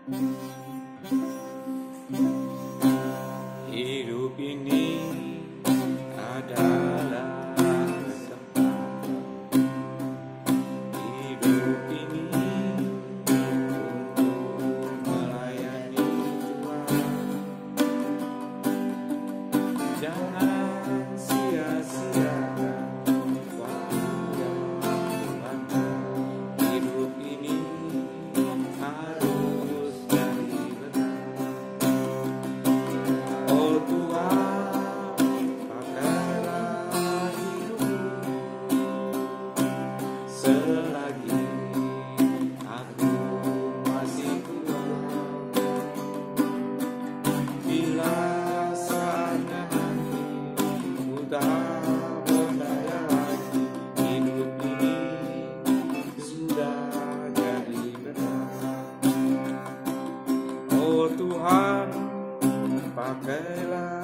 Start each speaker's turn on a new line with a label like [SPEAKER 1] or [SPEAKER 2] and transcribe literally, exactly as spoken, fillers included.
[SPEAKER 1] Hidup ini adalah kesempatan. Hidup ini untuk melayani Tuhan. Jangan sia-siakan waktu yang ada. Hidup ini harus jadi benar. Oh Tuhan, pakailah hidupku selagi aku masih kuat. Bila saatnya nanti ku tak berdaya lagi, hidup ini sudah jadi benar. Oh Tuhan, pakailah